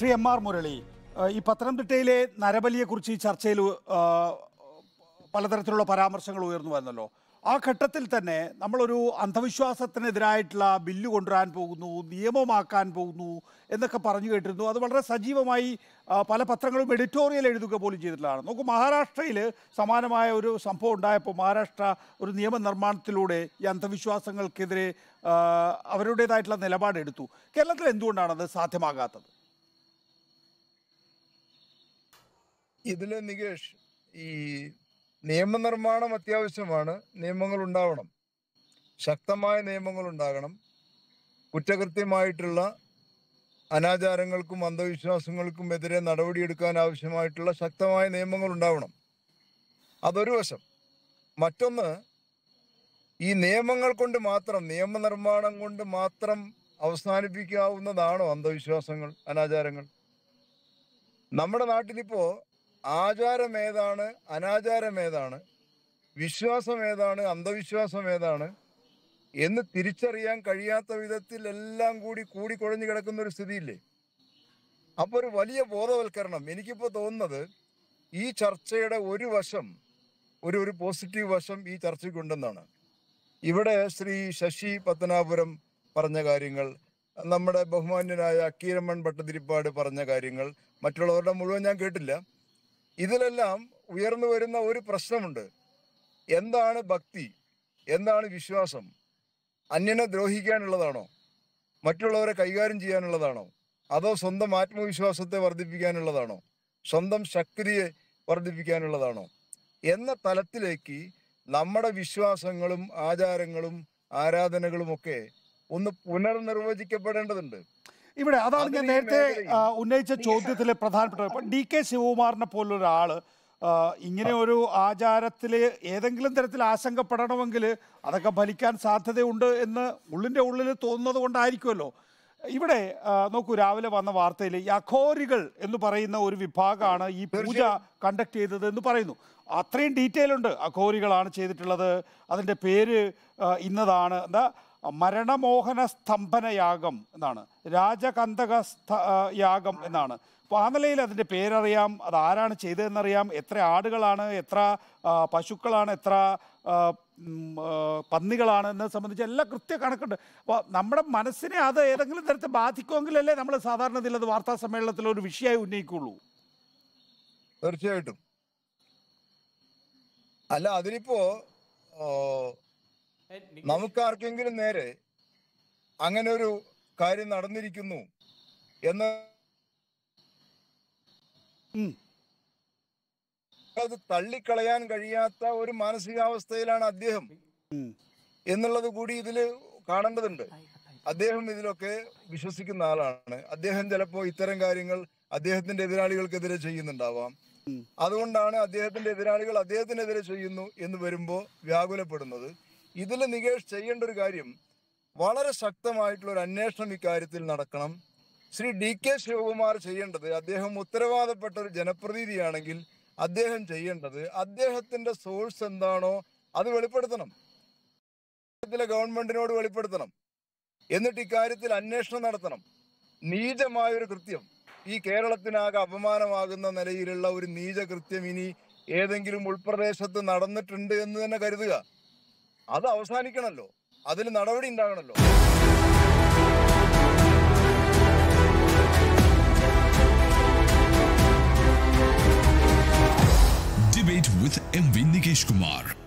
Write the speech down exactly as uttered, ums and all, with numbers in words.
Shri M R Murali, ഈ പത്തനംതിട്ടയിലെ നരബലിയെക്കുറിച്ച് ഈ ചർച്ചയിൽ പലതരത്തിലുള്ള പരാമർശങ്ങൾ ഉയർന്നു വന്നല്ലോ. ആ ഘട്ടത്തിൽ തന്നെ നമ്മളൊരു അന്ധവിശ്വാസത്തിനെതിരായിട്ടുള്ള ബില്ല് കൊണ്ടുവരാൻ പോകുന്നു, നിയമമാക്കാൻ പോകുന്നു എന്നൊക്കെ പറഞ്ഞു കേട്ടിരുന്നു. അത് വളരെ സജീവമായി പല പത്രങ്ങളും എഡിറ്റോറിയൽ എഴുതുക പോലും ചെയ്തിട്ടുള്ളതാണ്. നോക്കൂ, മഹാരാഷ്ട്രയിൽ സമാനമായ ഒരു സംഭവം ഉണ്ടായപ്പോൾ മഹാരാഷ്ട്ര ഒരു നിയമനിർമ്മാണത്തിലൂടെ ഈ അന്ധവിശ്വാസങ്ങൾക്കെതിരെ അവരുടേതായിട്ടുള്ള നിലപാടെടുത്തു. കേരളത്തിൽ എന്തുകൊണ്ടാണത് സാധ്യമാകാത്തത്? ഇതില് നികേഷ്, ഈ നിയമനിർമ്മാണം അത്യാവശ്യമാണ്. നിയമങ്ങൾ ഉണ്ടാവണം, ശക്തമായ നിയമങ്ങൾ ഉണ്ടാകണം. കുറ്റകൃത്യമായിട്ടുള്ള അനാചാരങ്ങൾക്കും അന്ധവിശ്വാസങ്ങൾക്കും എതിരെ നടപടിയെടുക്കാൻ ആവശ്യമായിട്ടുള്ള ശക്തമായ നിയമങ്ങൾ ഉണ്ടാവണം. അതൊരു വശം. മറ്റൊന്ന്, ഈ നിയമങ്ങൾ കൊണ്ട് മാത്രം, നിയമനിർമ്മാണം കൊണ്ട് മാത്രം അവസാനിപ്പിക്കാവുന്നതാണോ അന്ധവിശ്വാസങ്ങൾ, അനാചാരങ്ങൾ? നമ്മുടെ നാട്ടിലിപ്പോ ആചാരം ഏതാണ്, അനാചാരം ഏതാണ്, വിശ്വാസം ഏതാണ്, അന്ധവിശ്വാസം ഏതാണ് എന്ന് തിരിച്ചറിയാൻ കഴിയാത്ത വിധത്തിൽ എല്ലാം കൂടി കൂടി കുഴഞ്ഞു കിടക്കുന്ന ഒരു സ്ഥിതിയില്ലേ? അപ്പൊ ഒരു വലിയ ബോധവൽക്കരണം എനിക്കിപ്പോ തോന്നുന്നത്, ഈ ചർച്ചയുടെ ഒരു വശം, ഒരു ഒരു പോസിറ്റീവ് വശം ഈ ചർച്ചയ്ക്കുണ്ടെന്നാണ്. ഇവിടെ ശ്രീ ശശി പത്തനാപുരം പറഞ്ഞ കാര്യങ്ങൾ, നമ്മുടെ ബഹുമാന്യനായ അക്കീരമ്മൻ ഭട്ടതിരിപ്പാട് പറഞ്ഞ കാര്യങ്ങൾ, മറ്റുള്ളവരുടെ മുഴുവൻ ഞാൻ കേട്ടില്ല. ഇതിലെല്ലാം ഉയർന്നു വരുന്ന ഒരു പ്രശ്നമുണ്ട്. എന്താണ് ഭക്തി, എന്താണ് വിശ്വാസം? അന്യനെ ദ്രോഹിക്കാനുള്ളതാണോ, മറ്റുള്ളവരെ കൈകാര്യം ചെയ്യാനുള്ളതാണോ, അതോ സ്വന്തം ആത്മവിശ്വാസത്തെ വർദ്ധിപ്പിക്കാനുള്ളതാണോ, സ്വന്തം ശക്തിയെ വർദ്ധിപ്പിക്കാനുള്ളതാണോ എന്ന തലത്തിലേക്ക് നമ്മുടെ വിശ്വാസങ്ങളും ആചാരങ്ങളും ആരാധനകളും ഒക്കെ ഒന്ന് പുനർനിർവചിക്കപ്പെടേണ്ടതുണ്ട്. ഇവിടെ അതാണ് ഞാൻ നേരത്തെ ഉന്നയിച്ച ചോദ്യത്തിലെ പ്രധാനപ്പെട്ട. ഇപ്പം ഡി കെ ശിവകുമാറിനെ പോലൊരാള് ഇങ്ങനെ ഒരു ആചാരത്തിൽ ഏതെങ്കിലും തരത്തിൽ ആശങ്കപ്പെടണമെങ്കിൽ അതൊക്കെ ഫലിക്കാൻ സാധ്യതയുണ്ട് എന്ന് ഉള്ളിൻ്റെ ഉള്ളിൽ തോന്നുന്നത് കൊണ്ടായിരിക്കുമല്ലോ. ഇവിടെ നോക്കൂ, രാവിലെ വന്ന വാർത്തയിൽ ഈ അഘോരികൾ എന്ന് പറയുന്ന ഒരു വിഭാഗമാണ് ഈ പൂജ കണ്ടക്ട് ചെയ്തത് എന്ന് പറയുന്നു. അത്രയും ഡീറ്റെയിൽ ഉണ്ട്. അഘോരികളാണ് ചെയ്തിട്ടുള്ളത്, അതിൻ്റെ പേര് ഇന്നതാണ്, എന്താ മരണമോഹന സ്തംഭന യാഗം എന്നാണ്, രാജകന്തക യാഗം എന്നാണ്. അപ്പോൾ ആ നിലയിൽ അതിൻ്റെ പേരറിയാം, അത് ആരാണ് ചെയ്തതെന്നറിയാം, എത്ര ആടുകളാണ്, എത്ര പശുക്കളാണ്, എത്ര പന്നികളാണ് എന്നത് സംബന്ധിച്ച് എല്ലാം കൃത്യ കണക്കുണ്ട്. അപ്പോൾ നമ്മുടെ മനസ്സിനെ അത് ഏതെങ്കിലും തരത്തിൽ ബാധിക്കുമെങ്കിലല്ലേ നമ്മൾ സാധാരണത്തിൽ അത് വാർത്താ സമ്മേളനത്തിൽ ഒരു വിഷയമായി ഉന്നയിക്കുള്ളൂ. തീർച്ചയായിട്ടും. അല്ല, അതിലിപ്പോ നമുക്കാർക്കെങ്കിലും നേരെ അങ്ങനെ ഒരു കാര്യം നടന്നിരിക്കുന്നു എന്ന് അത് തള്ളിക്കളയാൻ കഴിയാത്ത ഒരു മാനസികാവസ്ഥയിലാണ് അദ്ദേഹം എന്നുള്ളത് കൂടി ഇതില് കാണേണ്ടതുണ്ട്. അദ്ദേഹം ഇതിലൊക്കെ വിശ്വസിക്കുന്ന ആളാണ്. അദ്ദേഹം ചിലപ്പോ ഇത്തരം കാര്യങ്ങൾ അദ്ദേഹത്തിന്റെ എതിരാളികൾക്കെതിരെ ചെയ്യുന്നുണ്ടാവാം. അതുകൊണ്ടാണ് അദ്ദേഹത്തിന്റെ എതിരാളികൾ അദ്ദേഹത്തിനെതിരെ ചെയ്യുന്നു എന്ന് വരുമ്പോ വ്യാകുലപ്പെടുന്നത്. ഇതിൽ നികേഷ് ചെയ്യേണ്ട ഒരു കാര്യം, വളരെ ശക്തമായിട്ടുള്ള ഒരു അന്വേഷണം ഇക്കാര്യത്തിൽ നടക്കണം. ശ്രീ ഡി കെ ശിവകുമാർ ചെയ്യേണ്ടത്, അദ്ദേഹം ഉത്തരവാദപ്പെട്ട ഒരു ജനപ്രതിനിധിയാണെങ്കിൽ അദ്ദേഹം ചെയ്യേണ്ടത് അദ്ദേഹത്തിന്റെ സോഴ്സ് എന്താണോ അത് വെളിപ്പെടുത്തണം, ഗവൺമെന്റിനോട് വെളിപ്പെടുത്തണം. എന്നിട്ട് ഇക്കാര്യത്തിൽ അന്വേഷണം നടത്തണം. നീചമായൊരു കൃത്യം, ഈ കേരളത്തിനാകെ അപമാനമാകുന്ന നിലയിലുള്ള ഒരു നീചകൃത്യം ഇനി ഏതെങ്കിലും ഉൾപ്രദേശത്ത് നടന്നിട്ടുണ്ട് എന്ന് തന്നെ കരുതുക. അത് അവസാനിക്കണമല്ലോ, അതിന് നടപടി ഉണ്ടാകണമല്ലോ. Debate with M V Nikesh Kumar.